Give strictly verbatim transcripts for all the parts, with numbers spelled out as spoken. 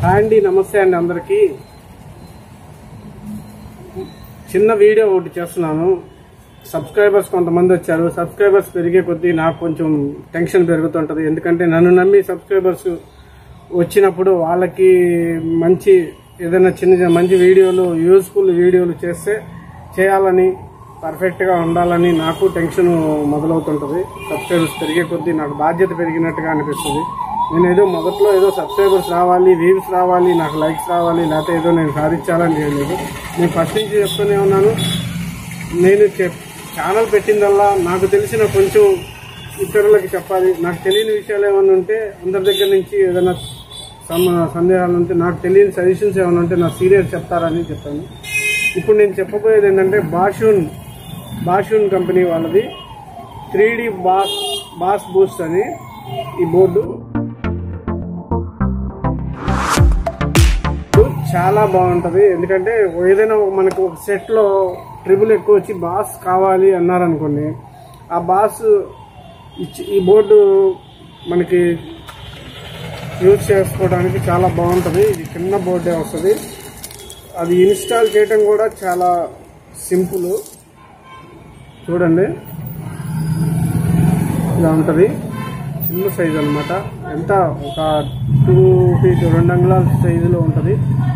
Hi అండి, నమస్తే అండి అందరికీ. చిన్న వీడియో ఒకటి చేస్తున్నాను. సబ్స్క్రైబర్స్ కొంతమంది వచ్చారు. సబ్స్క్రైబర్స్ పెరిగే కొద్దీ నాకు కొంచెం టెన్షన్ పెరుగుతుంటుంది. ఎందుకంటే నన్ను నమ్మి సబ్స్క్రైబర్స్ వచ్చినప్పుడు వాళ్ళకి మంచి ఏదైనా చిన్న మంచి వీడియోలు, యూజ్ఫుల్ వీడియోలు చేస్తే చేయాలని, పర్ఫెక్ట్గా ఉండాలని నాకు టెన్షన్ మొదలవుతుంటుంది. సబ్స్క్రైబర్స్ పెరిగే కొద్దీ నాకు బాధ్యత పెరిగినట్టుగా అనిపిస్తుంది. నేను ఏదో మొదట్లో ఏదో సబ్స్క్రైబర్స్ రావాలి, వ్యూస్ రావాలి, నాకు లైక్స్ రావాలి, లేకపోతే ఏదో నేను సాధించాలని చేయలేదు. నేను ఫస్ట్ నుంచి చెప్తూనే ఉన్నాను. నేను ఛానల్ పెట్టిందల్లా నాకు తెలిసిన కొంచెం ఇతరులకి చెప్పాలి. నాకు తెలియని విషయాలు ఏమైనా ఉంటే అందరి దగ్గర నుంచి ఏదైనా సందేహాలు ఉంటే, నాకు తెలియని సజెషన్స్ ఏమైనా ఉంటే నా సీరియస్ చెప్తారని చెప్పాను. ఇప్పుడు నేను చెప్పబోయేది ఏంటంటే బాషూన్ బాషూన్ కంపెనీ వాళ్ళది three D bass bass boost అని ఈ బోర్డు చాలా బాగుంటుంది. ఎందుకంటే ఏదైనా మనకు ఒక సెట్లో ట్రిబుల్ ఎక్కువ వచ్చి బాస్ కావాలి అన్నారనుకోండి, ఆ బాస్ ఇచ్చి ఈ బోర్డు మనకి యూజ్ చేసుకోవడానికి చాలా బాగుంటుంది. ఇది చిన్న బోర్డే వస్తుంది. అది ఇన్స్టాల్ చేయడం కూడా చాలా సింపుల్. చూడండి, ఇలా ఉంటుంది. చిన్న సైజు అనమాట. ఎంత ఒక టూ ఫీట్ రెండు అంగుళాల సైజులో ఉంటుంది.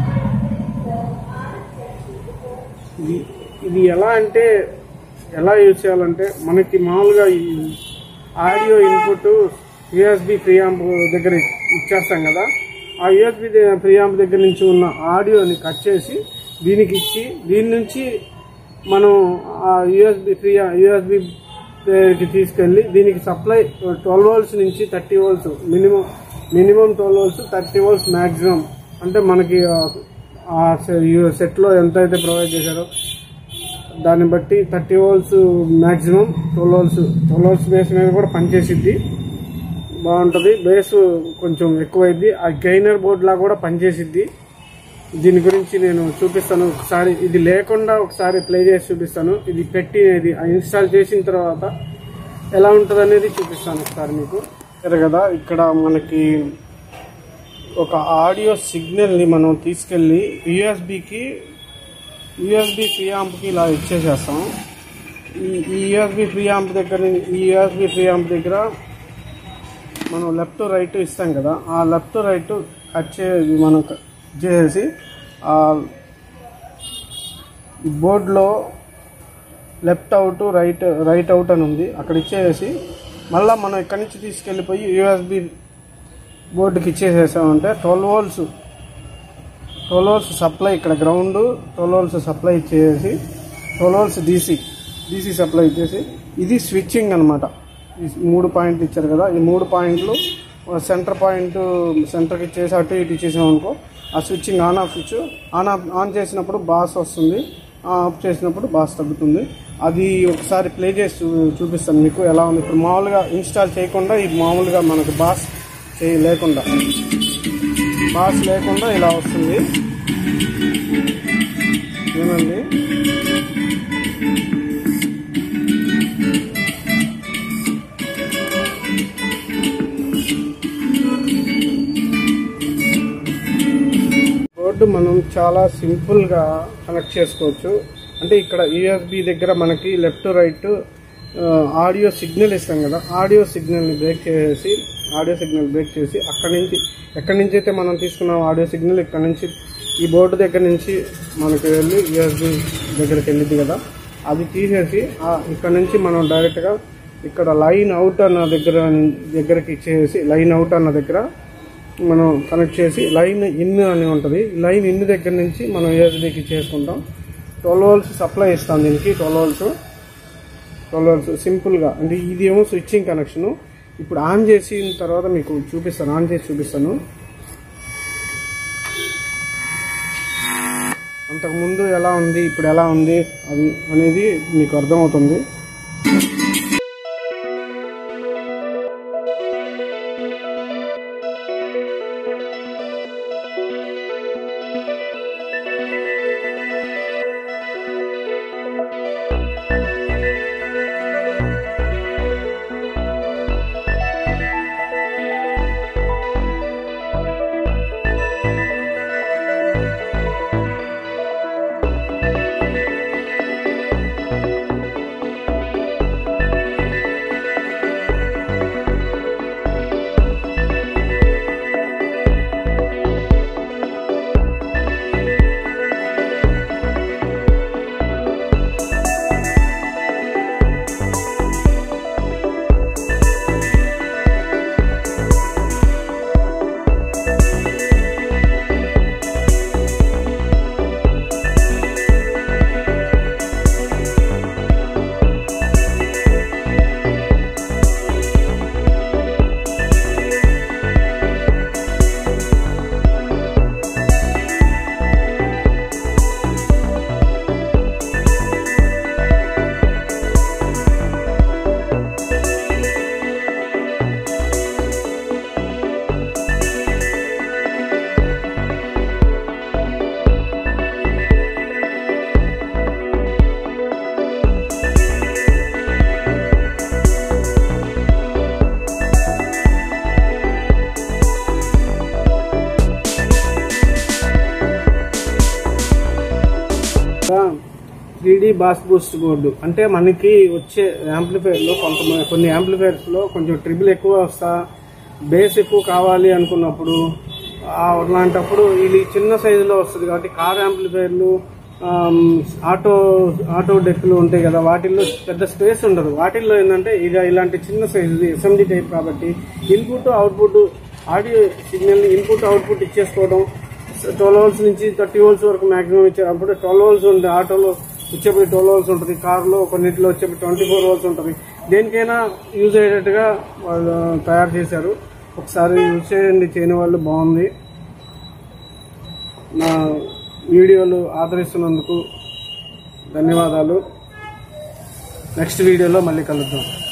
ఇది ఇది ఎలా అంటే ఎలా యూజ్ చేయాలంటే, మనకి మామూలుగా ఈ ఆడియో ఇన్పుట్ యూఎస్బి ప్రియాంప్ దగ్గర ఇచ్చేస్తాం కదా, ఆ యూఎస్బి ప్రియాంప్ దగ్గర నుంచి ఉన్న ఆడియోని కట్ చేసి దీనికి ఇచ్చి, దీని నుంచి మనం ఆ యూఎస్బి ప్రియా యూఎస్బి కి తీసుకెళ్ళి దీనికి సప్లై ట్వెల్వ్ వోల్ట్స్ నుంచి thirty volts minimum minimum twelve volts thirty volts maximum. అంటే మనకి ఆ సెట్లో ఎంత అయితే ప్రొవైడ్ చేశారో దాన్ని బట్టి thirty volts maximum, twelve volts twelve volts base మీద కూడా పనిచేసిద్ది. బాగుంటుంది. బేస్ కొంచెం ఎక్కువైద్ది. ఆ గైనర్ బోర్డులా కూడా పనిచేసిద్ది. దీని గురించి నేను చూపిస్తాను ఒకసారి. ఇది లేకుండా ఒకసారి ప్లే చేసి చూపిస్తాను. ఇది పెట్టి ఇది ఇన్స్టాల్ చేసిన తర్వాత ఎలా ఉంటుంది అనేది చూపిస్తాను ఒకసారి మీకు. సరే కదా, ఇక్కడ మనకి ఒక ఆడియో సిగ్నల్ని మనం తీసుకెళ్ళి యూఎస్బికి యూఎస్బి ప్రియాంప్కి ఇలా ఇచ్చేసేస్తాం. ఈ ఈ యూఎస్బి ప్రియాంప్ దగ్గర ఈ యూఎస్బి ప్రియాంప్ దగ్గర మనం లెఫ్ట్ రైట్ ఇస్తాం కదా, ఆ లెఫ్ట్ రైట్ కట్ చే మనం చేసేసి ఆ బోర్డులో left out right right out అని ఉంది, అక్కడ ఇచ్చేసి మళ్ళీ మనం ఇక్కడి నుంచి తీసుకెళ్ళిపోయి యూఎస్బి బోర్డుకి ఇచ్చేసేసామంటే twelve volts twelve volts supply, ఇక్కడ గ్రౌండ్ ట్వెల్వ్ వోల్ట్స్ సప్లై ఇచ్చేసి twelve volts DC DC supply ఇచ్చేసి ఇది స్విచ్చింగ్ అనమాట. ఈ మూడు పాయింట్లు ఇచ్చారు కదా, ఈ మూడు పాయింట్లు సెంటర్ పాయింట్ సెంటర్కి ఇచ్చేసి అటు ఇటు ఇచ్చేసామనుకో, ఆ switching on off switch on off on చేసినప్పుడు బాస్ వస్తుంది, ఆఫ్ చేసినప్పుడు బాస్ తగ్గుతుంది. అది ఒకసారి ప్లే చేసి చూ చూపిస్తాను మీకు ఎలా ఉంది. ఇప్పుడు మామూలుగా ఇన్స్టాల్ చేయకుండా, ఇది మామూలుగా మనకు బాస్ చేయ లేకుండా బాస్ లేకుండా ఇలా వస్తుంది. ఏమండి, బోర్డు మనం చాలా సింపుల్గా కనెక్ట్ చేసుకోవచ్చు. అంటే ఇక్కడ యూఎస్బి దగ్గర మనకి లెఫ్ట్ రైట్ ఆడియో సిగ్నల్ ఇస్తాం కదా, ఆడియో సిగ్నల్ని బ్రేక్ చేసి ఆడియో సిగ్నల్ బ్రేక్ చేసి అక్కడి నుంచి ఎక్కడి నుంచి అయితే మనం తీసుకున్నాం ఆడియో సిగ్నల్, ఇక్కడ నుంచి ఈ బోర్డు దగ్గర నుంచి మనకి వెళ్ళి యూఎస్బి దగ్గరికి వెళ్ళింది కదా, అది తీసేసి ఇక్కడ నుంచి మనం డైరెక్ట్గా ఇక్కడ లైన్ అవుట్ అన్న దగ్గర దగ్గరకి ఇచ్చేసి లైన్ అవుట్ అన్న దగ్గర మనం కనెక్ట్ చేసి లైన్ ఇన్ అని ఉంటుంది, లైన్ ఇన్ దగ్గర నుంచి మనం యూఎస్బికి చేసుకుంటాం. ట్వెల్వ్ వోల్ట్స్ సప్లై ఇస్తాం దీనికి. ట్వెల్వ్ వోల్ట్స్ ట్వెల్వ్ వోల్ట్స్ సింపుల్గా. అంటే ఇది ఏమో స్విచ్చింగ్ కనెక్షను. ఇప్పుడు ఆన్ చేసిన తర్వాత మీకు చూపిస్తాను, ఆన్ చేసి చూపిస్తాను. అంతకుముందు ఎలా ఉంది, ఇప్పుడు ఎలా ఉంది అది అనేది మీకు అర్థమవుతుంది. Three D bass boost board అంటే మనకి వచ్చే యాంప్లిఫైర్లో కొంత కొన్ని యాంప్లిఫైర్స్లో కొంచెం ట్రిబుల్ ఎక్కువ వస్తా బేస్ ఎక్కువ కావాలి అనుకున్నప్పుడు అలాంటప్పుడు ఇది చిన్న సైజులో వస్తుంది కాబట్టి కార్ యాంప్లిఫైర్లు ఆటో ఆటో డెక్లు ఉంటాయి కదా, వాటిల్లో పెద్ద స్పేస్ ఉండదు. వాటిల్లో ఏంటంటే ఇక ఇలాంటి చిన్న సైజుది ఎస్ఎండి టైప్ కాబట్టి ఇన్పుట్ అవుట్పుట్ ఆడియో సిగ్నల్ని ఇన్పుట్ అవుట్పుట్ ఇచ్చేసుకోవడం. ట్వెల్వ్ వోల్ట్స్ నుంచి థర్టీ వోల్ట్స్ వరకు మాక్సిమం ఇచ్చారు. అప్పుడు ట్వెల్వ్ వోల్ట్స్ ఉంటుంది, ఆటోలో వచ్చేప్పుడు ట్వెల్వ్ వోల్ట్స్ ఉంటుంది, కార్లో కొన్నింటిలో వచ్చేప్పుడు ట్వంటీ ఫోర్ వోల్ట్స్ ఉంటుంది. దేనికైనా యూజ్ అయ్యేటట్టుగా వాళ్ళు తయారు చేశారు. ఒకసారి యూజ్ చేయండి, చేయని వాళ్ళు. బాగుంది. నా వీడియోలు ఆదరిస్తున్నందుకు ధన్యవాదాలు. నెక్స్ట్ వీడియోలో మళ్ళీ కలుద్దాం.